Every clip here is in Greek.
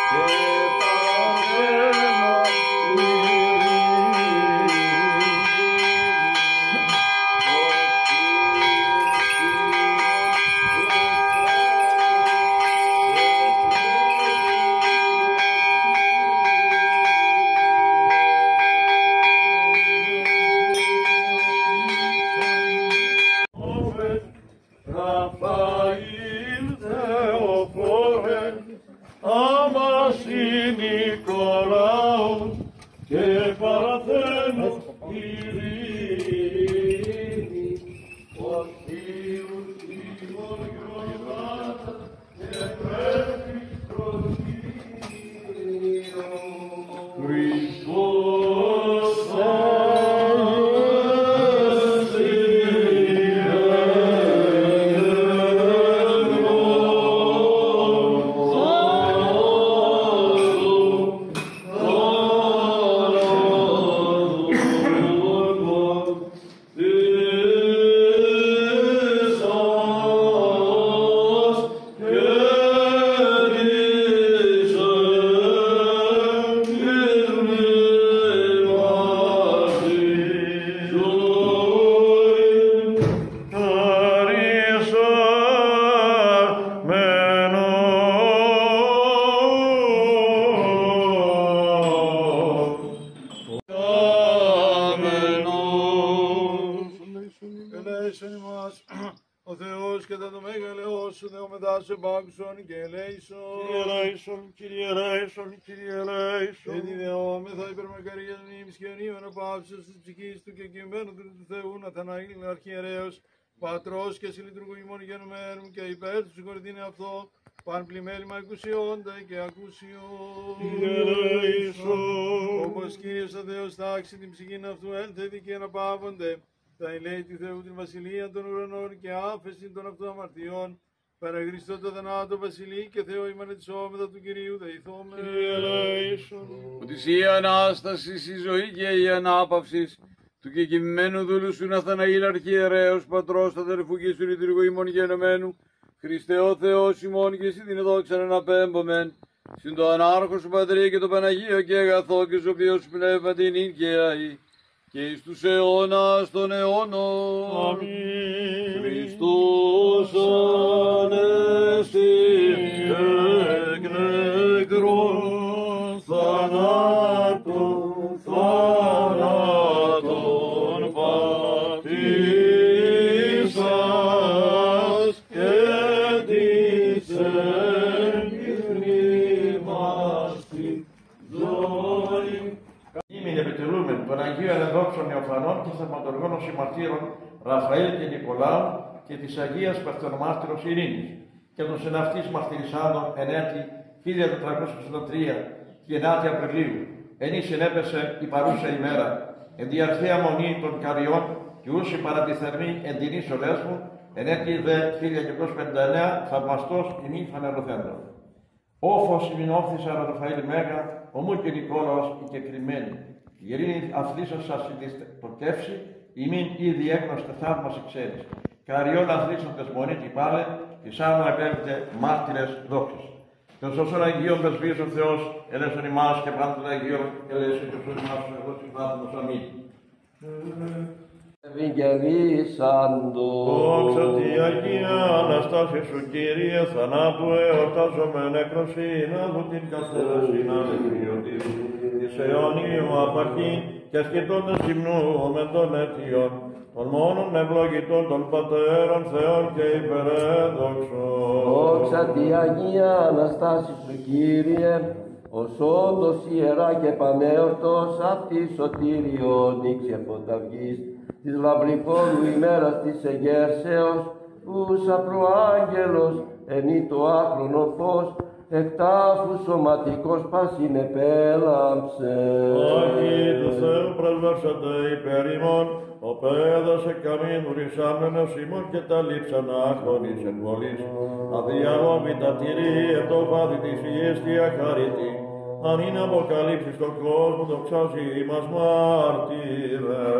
Ο Θεός και τα το μέγαλεός σου δεόμεθα σε πάξον και ελέησον. Κύριε ελέησον, Κύριε ελέησον, Κύριε ελέησον. Και τη δεόμεθα υπερμακαρίας μνήμης και ονείων απαύσεως της ψυχής του και κειμένου του Θεού Ναθαναήλ αρχιερέως, πατρός και συλλητουργού ημών γενομένου και υπέρ του συγχωρητήνε αυτό, παν πλημέλημα εκουσιόντα και ακουσιόν. Κύριε ελέησον. Όπως Κύριος ο Θεός τάξει την ψυχήν αυτού έλθεδη και αναπαύονται, τα ελέη του Θεού την βασιλεία των ουρανών και άφεση των αυτοαμαρτιών, παρά Χριστό το θανάτο βασιλεί και Θεό ημάνε της όμεδα του Κυρίου δεηθώμε. Κύριε ελέησον. Ότι η Ανάσταση, η ζωή και η ανάπαυση του κεκοιμημένου δούλου σου Ναθαναήλ αρχιερέως, πατρός αδερφού και συλλητουργού ημών γενομένου, Χριστέ ο Θεός ημών και εσύ την δόξα αναπέμπομεν, συν το ανάρχο σου Πατρί και το Παναγίο και αγαθό και σοφιός σου πνεύμα την ίν και αή, και εις τους αιώνας των αιώνων. Αμήν. Χριστός ανέστη εκ νεκρών, θανάτων πατήσας και της εγκρίμας την ζωή. Ήμην επιτελούμεν των Αγίων Εδόξων Ιωφανών και Θαυματουργών Συμμαρτύρων Ραφαήλ και Νικολάου και της Αγίας Παρθενομάρτυρος Ειρήνης και των συναυτής μαρτυρισσάντων εν έτη 1463 και 9 Απριλίου, ενή συνέπεσε η παρούσα ημέρα, εν τη αρχαία μονή των Καριών και ούσι παρά τη θερμή εν την ίσο Λέσβου, εν έτη δε 1959 θαυμαστός ημί φανερωθέντων. Όφος ημιν όφθησα Ραφαήλ Μέγα, ομού και Νικόλαος η κεκριμένη. Η ειρήνη αθλήσας σας το κεύση, ημίν ήδη έγνωστε θαύμαση ξέρεις. Καριών αθλήσαντες μονή και πάλε, της άμμα επέπειτε μάρτυρες δόξες. Και ως όσον Αγίων πεσβείες ο Θεός, ελέσον ημάς και πάντων Αγίων, ελέσον και όσον ημάς ο Θεός συμπάθμος. Αμήν. Ευηγγελίσαντο. Δόξα τη Αγία Αναστάση σου Κύριε, θανάτου εορτάζομαι νεκροσύν, από την καθέρασιν αληθιωτήρου, της αιώνιου απαρχή και ασκητώντας υμνού μεν των αιτιών, των μόνων ευλογητών των πατέρων Θεών και υπερέδοξων. Δόξα τη Αγία Αναστάση σου Κύριε, ως όντως ιερά και πανέορτος αυτή σωτήριον νύξε φωταυγής, της λαμπριφόρου ημέρας της εγέρσεως, ούσα προάγγελος ενή το άχρονο φως, εκτάφου σωματικός πάσιν επέλαμψε. Άγιοι του Θεού προσβεύσατε υπέρ ημών, ο πέδας εκαμήν ουρισάμενος ημών και τα λείψανα άχρονης εν βολής, αδιαλόμητα τυρί εν το βάδι της υγιής διαχαρητή, αν είναι αποκαλύψεις στον κόσμο, δοξάζει ημάς μάρτυρες.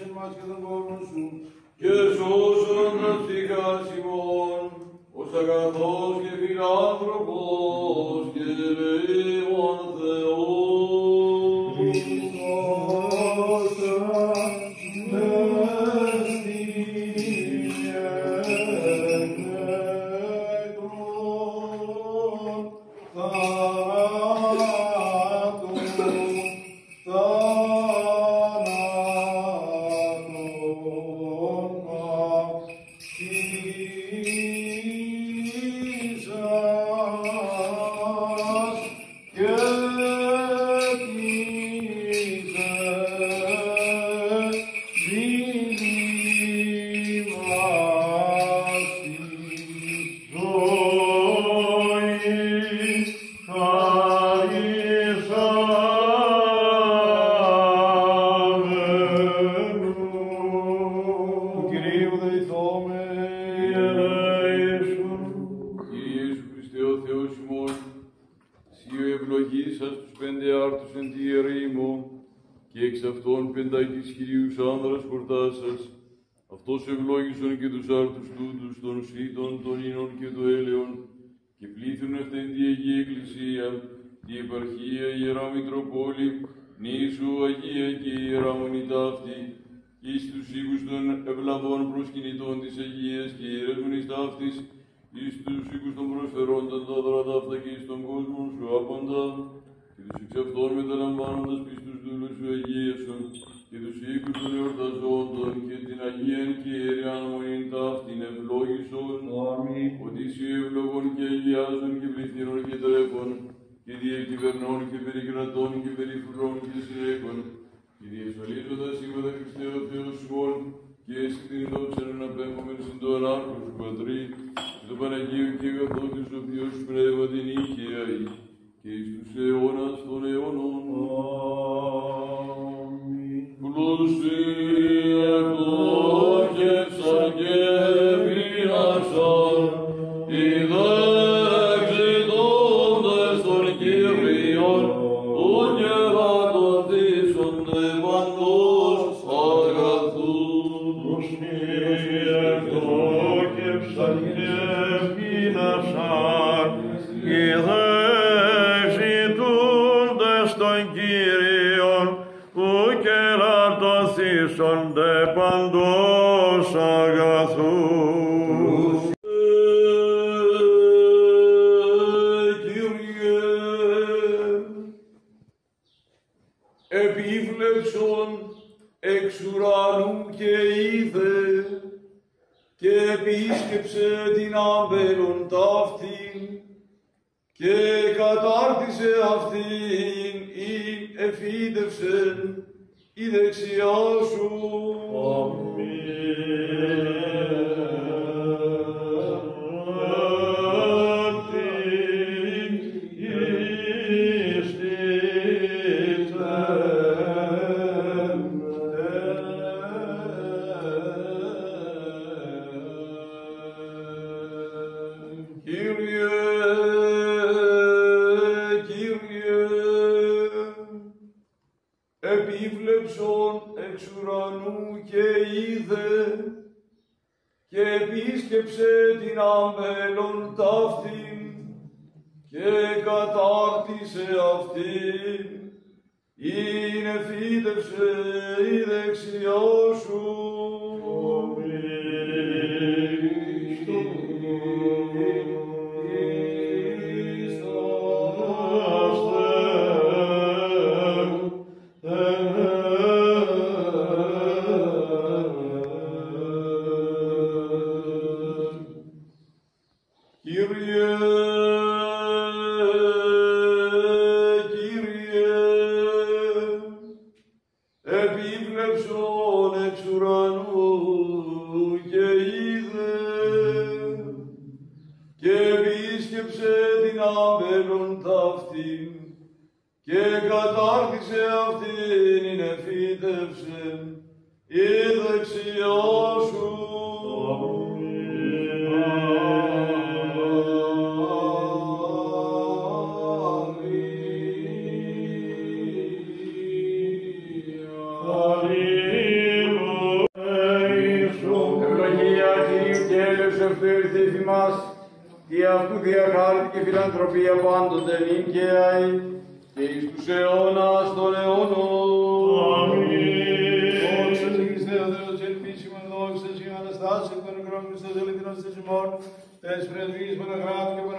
Και σώσον τα ψυχάς ημών, ως αγαθός και φιλάνθρωπος και ελεής. Του Κυρίου δεηθώμε. Κύριε Ιησού Χριστέ ο Θεός ημών, Συ ο ευλογήσας τους πέντε άρτους εν τη ερήμο, και εξ αυτών πεντάκης Κυρίους άνδρας χορτάσας, αυτός ευλόγησον και τους άρτους τούτους των σύτων, των ίνων και των έλεων, και πλήθουν αυτήν τη Αγία Εκκλησία, τη επαρχία Ιερά Μητροπόλη, νήσου Αγία και Ιερά Μονή ταύτη, εις τους οίκους των ευλαβών προσκυνητών της Αγίας και Ιεράς Μονής ταύτης, εις τους οίκους των προσφερόντων τα δώρα ταύτα και εις τον κόσμο σου άπαντα, και τους εξ αυτών μεταλαμβάνοντας πιστούς δούλους σου Αγίασον, και τους οίκους των εορταζόντων και την Αγίαν και Ιεράν Μονήν ταύτην ευλόγησον, ότι εσύ ευλογών και αγιάζων και πληθύνων και τρέφων, και διακυβερνών και περικρατών και περιφρουρών και συνέχων, και διεσφαλίζοντας είπατε Χριστέ ο Θεός ημών, και εσύ την δόξα να απέμπομεν συν το ανάρχο σου Πατρί, και το Παναγίου και αγαθό της ο Θεός πνεύμα την νύχαια, και εις τους αιώνας των αιώνων. Πλούσια ευλόγευσαν και μοιράσαν, ιδέξητώντες των Κύριων, που γερατωθήσονται παντός αγαθούς. Πλούσια ευλόγευσαν και μοιράσαν, ιδέξητώντες των Κύριων, που κερατωθήσονται παντός αγαθούς. Κύριε, επίβλεψον εξ ουρανού και είδε, και επίσκεψε την άμπελον ταύτην, και κατάρτισε αυτήν ειν εφίδευσεν η δεξιά σου. Επίβλεψον εξ ουρανού και είδε, και επίσκεψε την άμπελον ταύτην, και κατάρτισε αυτήν, ειν εφίδευσε η δεξιά σου. Επίβλεψον εξ ουρανού και είδε, και επίσκεψε την άμπελον ταύτην, και κατάρτισε αυτήν ειν εφίδευσε η δεξιά σου. Ευλογία Κυρίου και έλεος ευθύρθη θυμάς, και αυτού διαχάρτη και φιλανθρωπία πάντοτε νίκαιαι, και εις τους αιώνας των αιώνων. Δόξα σε Χριστέ ο Θεός ελπίσιμον, δόξα σε Αναστάση εκ των νεκρών Χριστός ελεητρός της ημών, τες πρεσβείες Παναγράφη και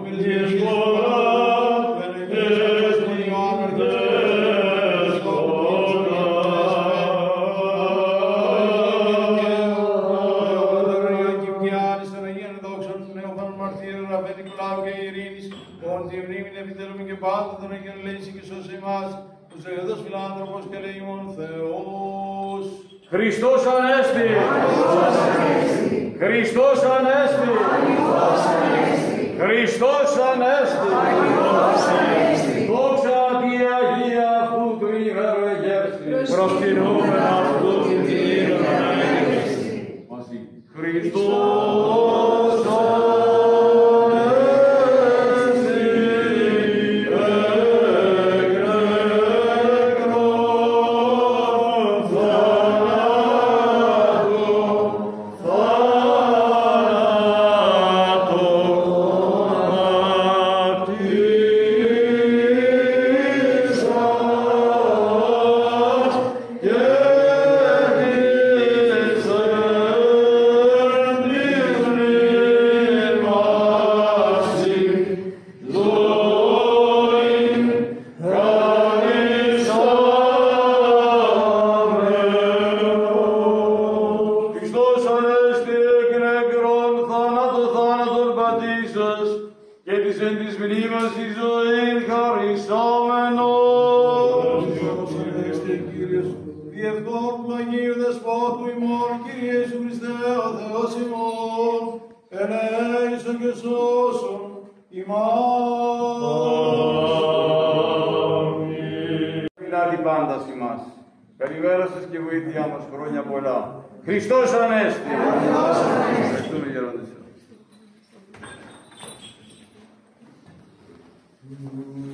Δέσποτα, τον εγγελήσει και σώσε εμάς, τους εγωδός φιλάνθρωπος και ελεήμων Θεός. Χριστός Ανέστη! Χριστός Ανέστη! Χριστός Ανέστη! Δόξα τη Αγία αυτού του υπερεγέρστη. Προσκυνούμε αυτού του Κύριου Ανέστη. Μαζί. Χριστός και της εν της μνήμας της ζωήν χαρισάμενος. Διευκόν του Αγίου Δεσπότου ημών, Κύριε Ιησού Χριστέ, ο Θεός ημών, ελέησον και σώσον ημάς. Φιλάτη πάντα ημάς, περιβέρασες και βοήθειά μας χρόνια πολλά. Χριστός Ανέστη! Ευχαριστούμε γερόντες.